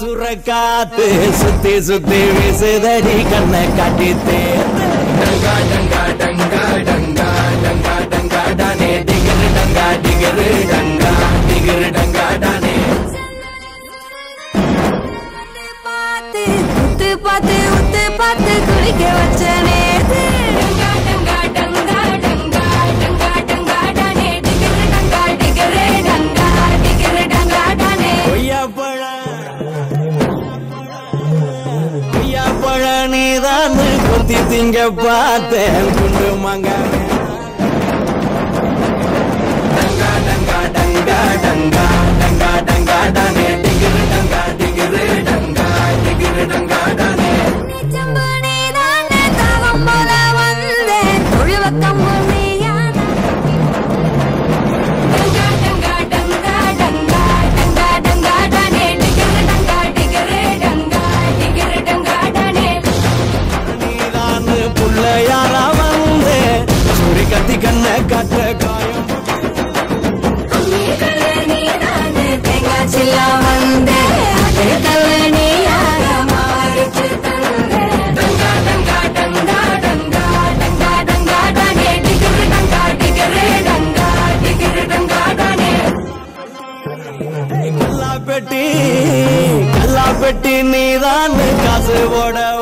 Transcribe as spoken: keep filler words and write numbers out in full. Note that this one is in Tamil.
சுரக்காத்து சுத்தி சுத்தி வீசுதடி கண்ணை காட்டித்தே டங்கா டங்கா டங்கா டங்கா டங்கா டங்கா டானே டிகிரு டங்கா டிகிரு டங்கா டிகிரு டங்கா டானே பாத்து உத்து பாத்து உத்து பாத்து குளிக்க வச்சனே டங்கா டங்கா டங்கா டங்கா டங்கா டங்கா டானே டிகிரு டங்கா டிகிரு டங்கா டிகிரு டங்கா டானே கொய்யா பழ கொய்யா பழ நீதான் கொத்தி திங்க பார்த்தேன் குண்டு மங்கானே டங்கா டங்கா டங்கா டங்கா டங்கா டங்கா டானே டிகிரு டங்கா டிகிரு டங்கா டிகிரு டங்கா டானே செம்பனே தானே தாகம் போல வந்தேன் தொழுவக்கம் நீயான டங்கா டங்கா டங்கா டங்கா டங்கா டங்கா டானே டிகிரு டங்கா டிகிரு டங்கா டிகிரு டங்கா டானே நீதான் புள்ளையாரா வந்தே சுரி கத்தி கண்ண கட்ட காயம் சில்லா வந்தே அதே கல்வனியாக மாறிச்சு தந்தே டங்கா டங்கா டங்கா டங்கா டங்கா டங்கா டானே டிகிரு டங்கா டிகிரு டங்கா டிகிரு டங்கா டானே கல்லா பெட்டி கல்லா பெட்டி நீதான் காசு போட